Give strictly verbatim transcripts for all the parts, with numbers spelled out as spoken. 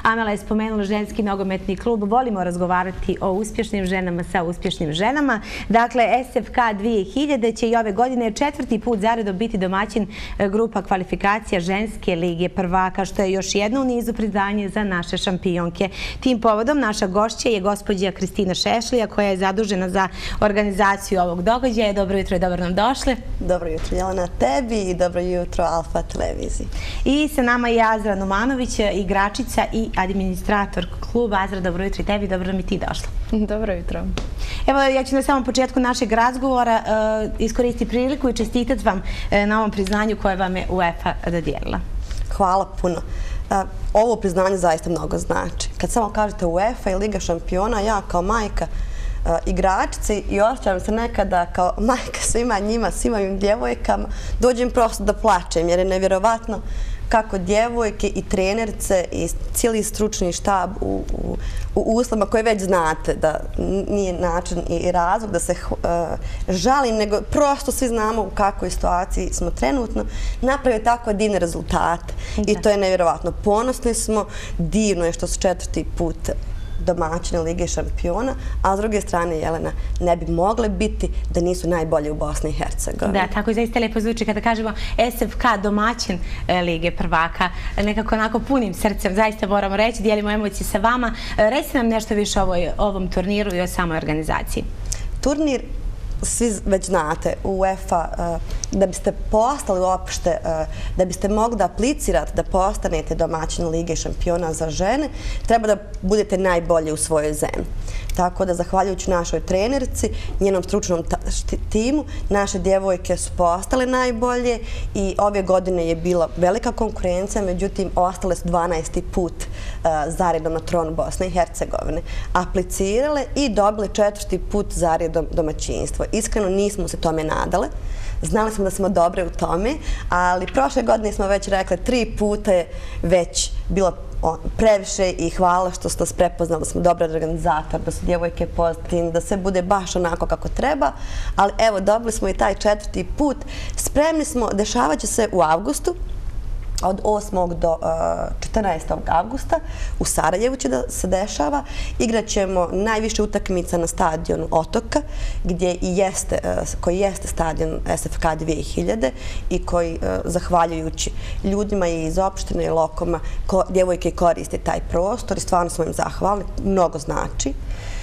Amela je spomenula ženski nogometni klub. Volimo razgovarati o uspješnim ženama sa uspješnim ženama. Dakle, S F K dvije hiljade će i ove godine četvrti put zaredom biti domaćin grupa kvalifikacija ženske lige prvaka, što je još jedno u nizu priznanje za naše šampionke. Tim povodom naša gošća je gospođa Kristina Šešlija, koja je zadužena za organizaciju ovog događaja. Dobro jutro i dobro nam došli. Dobro jutro, Jelena, tebi i dobro jutro Alfa televiziji. I sa nama je Azra Numanović, igračica i administrator kluba. Azra, dobro jutro i tebi, dobro nam i ti došla. Dobro jutro. Evo, ja ću na samom početku našeg razgovora iskoristiti priliku i čestitati vam na ovom priznanju koje vam je UEFA dodijelila. Hvala puno. Ovo priznanje zaista mnogo znači. Kad samo kažete UEFA i Liga šampiona, ja kao majka igračici i osjećam se nekada kao majka svima njima, svima ovim djevojkama, dođem prosto da plačem jer je nevjerovatno kako djevojke i trenerce i cijeli stručni štab u, u, u uslovima koje već znate da nije način i razlog da se uh, žalim, nego prosto svi znamo u kakvoj situaciji smo trenutno, napravio tako divne rezultate. I to je nevjerovatno. Ponosni smo, divno je što su četvrti put domaćine Lige šampiona, a s druge strane, Jelena, ne bi mogle biti da nisu najbolje u Bosni i Hercegovini. Da, tako i zaista lijepo zvuči kada kažemo S F K domaćin Lige prvaka. Nekako onako punim srcem, zaista moramo reći, dijelimo emocije sa vama. Recite nam nešto više o ovom turniru i o samoj organizaciji. Turnir, svi već znate, UEFA, da biste postali uopšte, da biste mogli da aplicirate da postanete domaćin Lige šampiona za žene, treba da budete najbolji u svojoj zemlji. Tako da, zahvaljujući našoj trenerci, njenom stručnom timu, naše djevojke su postale najbolje i ove godine je bila velika konkurencija, međutim, ostale su dvanaesti put zaredom na tron Bosne i Hercegovine. Aplicirale i dobile četvrti put zaredom domaćinstvo. Iskreno nismo se tome nadale. Znali smo da smo dobre u tome, ali prošle godine smo već rekli tri puta je već bilo previše i hvala što ste nas prepoznali da smo dobar organizator, da su djevojke pozitivne, da sve bude baš onako kako treba, ali evo, dobili smo i taj četvrti put. Spremni smo, dešavat će se u avgustu, od osmog do četrnaestog avgusta u Sarajevu će da se dešava. Igrat ćemo najviše utakmica na stadionu Otoka, gdje i jeste, koji jeste stadion S F K dvije hiljade i koji, zahvaljujući ljudima i iz opštine i lokoma, djevojke koriste taj prostor i stvarno smo im zahvalni, mnogo znači.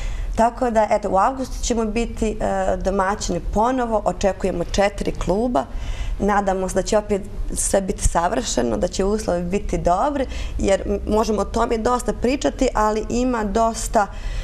Tako da, eto, u avgustu ćemo biti domaćini ponovo, očekujemo četiri kluba. Nadamo se da će opet sve biti savršeno, da će uslovi biti dobri, jer možemo o tome dosta pričati, ali ima dosta,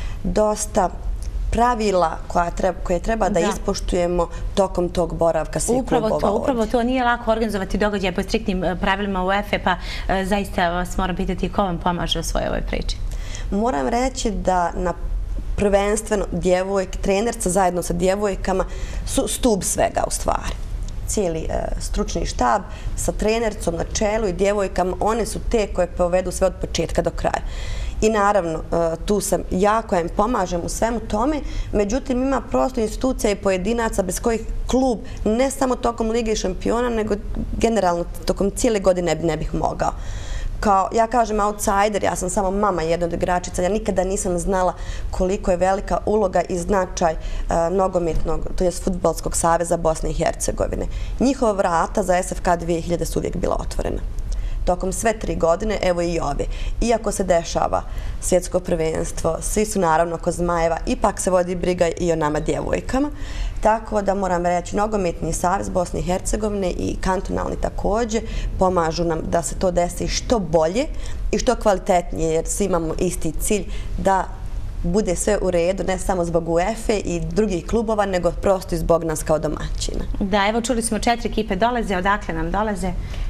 dosta pravila koje treba da ispoštujemo tokom tog boravka svih klubova ovdje. Upravo to. Nije lako organizovati događaje po striktnim pravilima UEFA, pa zaista vas moram pitati ko vam pomaže u svojoj ovoj priči. Moram reći da na prvenstveno djevojke, trenerca zajedno sa djevojkama su stub svega u stvari. Cijeli stručni štab sa trenercom na čelu i djevojkama, one su te koje povedu sve od početka do kraja. I naravno, tu sam ja koja im pomažem u svemu tome, međutim ima prosto institucija i pojedinaca bez kojih klub ne samo tokom Lige šampiona, nego generalno tokom cijele godine ne bih mogao. Kao, ja kažem outsider, ja sam samo mama jedna od igračica, ja nikada nisam znala koliko je velika uloga i značaj nogometnog, to je Fudbalskog saveza Bosne i Hercegovine. Njihova vrata za S F K dvije hiljade su uvijek bila otvorena. Tokom sve tri godine, evo i ove. Iako se dešava svjetsko prvenstvo, svi su naravno kod Zmajeva, ipak se vodi briga i o nama djevojkama. Tako da moram reći, nogometni savez Bosne i Hercegovine i kantonalni također pomažu nam da se to desi što bolje i što kvalitetnije, jer svi imamo isti cilj da bude sve u redu, ne samo zbog UEFA i drugih klubova, nego prosto i zbog nas kao domaćina. Da, evo čuli smo četiri ekipe dolaze, odakle nam dolaze?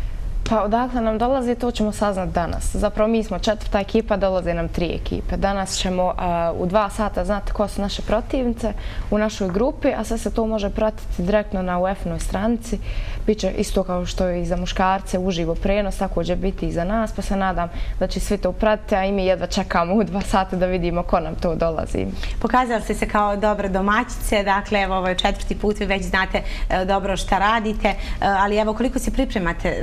Pa odakle nam dolazi, to ćemo saznat danas. Zapravo mi smo četvrta ekipa, dolaze nam tri ekipe. Danas ćemo u dva sata znati ko su naše protivnice u našoj grupi, a sve se to može pratiti direktno na UEFA-noj stranici. Biće isto kao što je i za muškarce uživo prenos, tako će biti i za nas, pa se nadam da će svi to pratiti, a i mi jedva čekamo u dva sata da vidimo ko nam to dolazi. Pokazali ste se kao dobre domaćice, dakle evo ovo je četvrti put, vi već znate dobro šta radite, ali evo koliko se pripremate za sve ovo?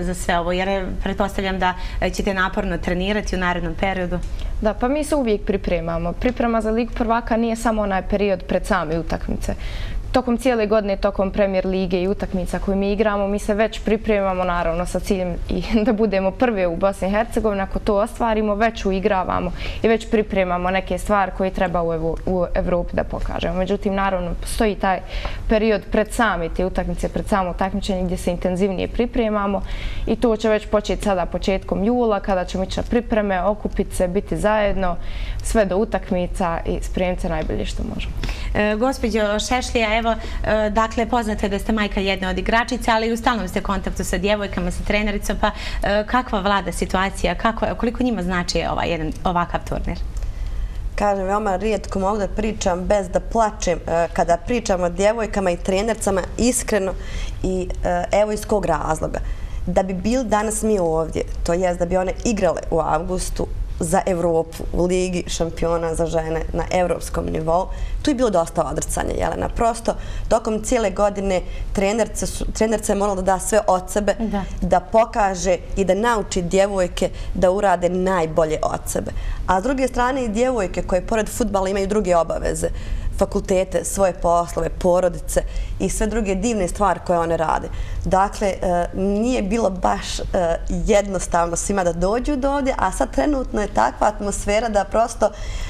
pripravu, jer pretpostavljam da ćete naporno trenirati u narednom periodu. Da, pa mi se uvijek pripremamo. Priprema za Ligu prvaka nije samo onaj period pred same utakmice. Tokom cijele godine, tokom Premier lige i utakmica koju mi igramo, mi se već pripremamo naravno sa ciljem i da budemo prvi u Bosni i Hercegovini. Ako to ostvarimo, već uigravamo i već pripremamo neke stvari koje treba u Evropi da pokažemo. Međutim, naravno, postoji taj period pred same te utakmice, pred samo takmičenje gdje se intenzivnije pripremamo i to će već početi sada početkom jula kada ćemo ići na pripreme, okupiti se, biti zajedno, sve do utakmica i spremiti se najbolje što možemo. Gospođo Šešlija, evo, dakle, poznato je da ste majka jedne od igračica, ali u stalnom ste kontaktu sa djevojkama, sa trenericom, pa kakva vlada situacija, koliko njima znači ovakav turnir? Kažem, veoma rijetko mogu da pričam bez da plačem kada pričam o djevojkama i trenercama iskreno i evo iz kog razloga. Da bi bili danas mi ovdje, to jest da bi one igrale u avgustu za Evropu, u Ligi šampiona za žene na evropskom nivou, tu je bilo dosta odricanja, Jelena. Prosto, tokom cijele godine trenerca je morala da da sve od sebe, da pokaže i da nauči djevojke da urade najbolje od sebe. A s druge strane i djevojke koje pored fudbala imaju druge obaveze, fakultete, svoje poslove, porodice i sve druge divne stvari koje one rade. Dakle, nije bilo baš jednostavno svima da dođu do ovdje, a sad trenutno je takva atmosfera da prosto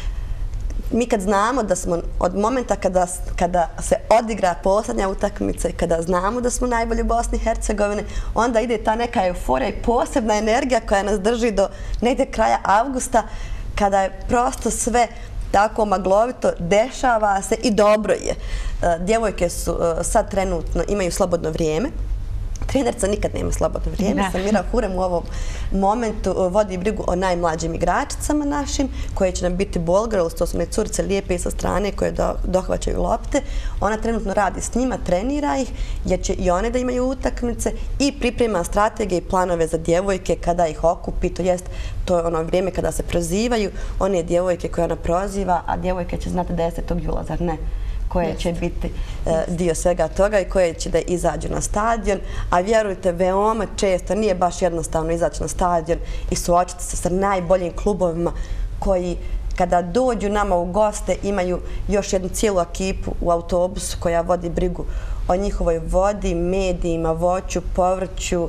mi kad znamo da smo od momenta kada se odigra posljednja utakmica i kada znamo da smo najbolji u Bosni i Hercegovini, onda ide ta neka euforija i posebna energija koja nas drži do negdje kraja avgusta, kada je prosto sve tako maglovito, dešava se i dobro je. Djevojke su sad trenutno, imaju slobodno vrijeme. Trenerca nikad nema slobodno vrijeme. Samira Hurem u ovom momentu vodi brigu o najmlađim igračicama našim, koje će nam biti ball girls, to su ne curice lijepe sa strane koje dohvaćaju lopte. Ona trenutno radi s njima, trenira ih, jer će i one da imaju utakmice i priprema strategije i planove za djevojke kada ih okupi, to jest to je ono vrijeme kada se prozivaju, one djevojke koje ona proziva, a djevojke će znati desetog jula, zar ne? Koje će biti dio svega toga i koje će da izađu na stadion. A vjerujte, veoma često nije baš jednostavno izaći na stadion i suočiti se sa najboljim klubovima koji kada dođu nama u goste imaju još jednu cijelu ekipu u autobusu koja vodi brigu o njihovoj vodi, medijima, voću, povrću,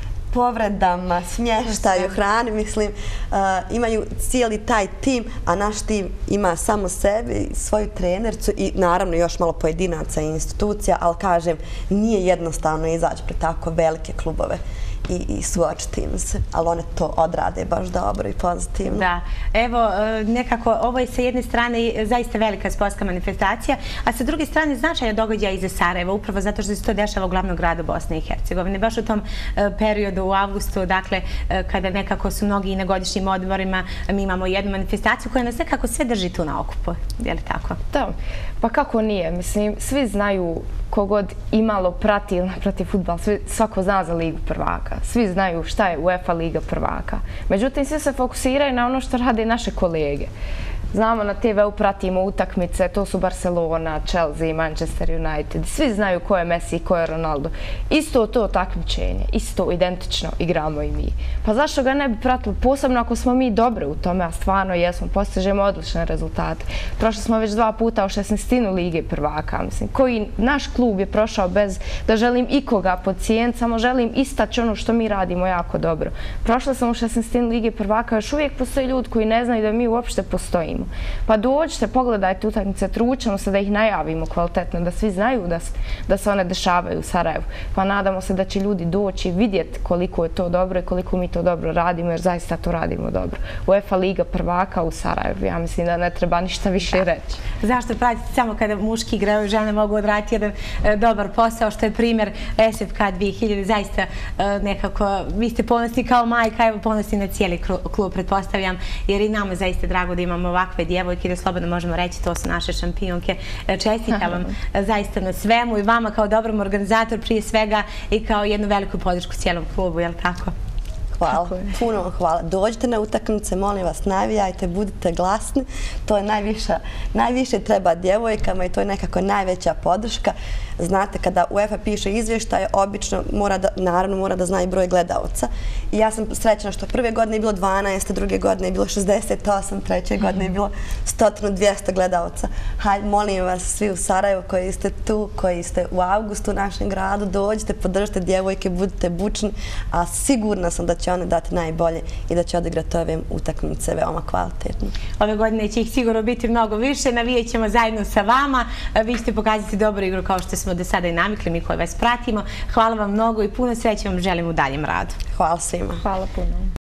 povredama, smještaju, hrani, mislim, imaju cijeli taj tim, a naš tim ima samo sebe, svoju trenercu i naravno još malo pojedinaca i institucija, ali kažem, nije jednostavno izaći pred tako velike klubove i suočiti im se, ali one to odrade baš dobro i pozitivno. Da, evo, nekako, ovo je sa jedne strane zaista velika sportska manifestacija, a sa druge strane značajan događaj i za Sarajevo, upravo zato što se to dešava u glavnom gradu Bosne i Hercegovine. Baš u tom periodu u avgustu, dakle, kada nekako su mnogi i na godišnjim odmorima, mi imamo jednu manifestaciju koja nas nekako sve drži tu na okupu, je li tako? Da, pa kako nije, mislim, svi znaju kogod imalo prati ili ne prati fudbal, svako zna za Ligu prvaka. Svi znaju šta je UEFA Liga prvaka. Međutim, svi se fokusiraju na ono što rade naše kolege. Znamo, na te veu pratimo utakmice, to su Barcelona, Chelsea, Manchester United. Svi znaju ko je Messi i ko je Ronaldo. Isto to takmičenje, isto identično igramo i mi. Pa zašto ga ne bi pratili? Posebno ako smo mi dobri u tome, a stvarno jesmo, postižemo odlične rezultate. Prošli smo već dva puta u šesnaestinu Lige prvaka, mislim. Koji naš klub je prošao bez da želim ikoga podcijeniti, samo želim istaći ono što mi radimo jako dobro. Prošli smo u šesnaestinu Lige prvaka, još uvijek postoji ljudi koji ne znaju da mi uopšte postojimo. Pa dođite, pogledajte utakmice, trućemo se da ih najavimo kvalitetno, da svi znaju da se one dešavaju u Sarajevu. Pa nadamo se da će ljudi doći i vidjeti koliko je to dobro i koliko mi to dobro radimo, jer zaista to radimo dobro. UEFA Liga prvaka u Sarajevu, ja mislim da ne treba ništa više reći. Zašto pratiti samo kada muški igraju, žene mogu odraditi jedan dobar posao, što je primjer S F K dvije hiljade, zaista nekako, vi ste ponosni kao majka, evo ponosni na cijeli klub, pretpostavljam, jer i nama zaista drago da imamo ovakve djevojke, da slobodno možemo reći, to su naše šampionke. Čestitam vam zaista na svemu i vama kao dobrom organizator prije svega i kao jednu veliku podršku cijelom klubu, je li tako? Hvala, puno vam hvala. Dođite na utakmice, molim vas, navijajte, budite glasni. To je najviše treba djevojkama i to je nekako najveća podrška. Znate, kada UEFA piše izvještaje, obično mora da, naravno mora da zna i broj gledalaca. I ja sam srećna što prve godine je bilo dvanaest, druge godine je bilo šezdeset osam, treće godine je bilo sto do dvjesto gledalaca. Hajde, molim vas svi u Sarajevu koji ste tu, koji ste u avgustu u našem gradu, dođite, podržite djevojke, budite bučni, a sigurna sam da će one dati najbolje i da će odigrati ove utakmice veoma kvalitetno. Ove godine će ih sigurno biti mnogo više, navijat ćemo zajedno sa vama. Vi ćete pokazati dobru igru kao što smo do sada i navikli, mi koji vas pratimo. Hvala vam mnogo i puno sreće vam želim u daljem radu. Hvala svima. Hvala puno.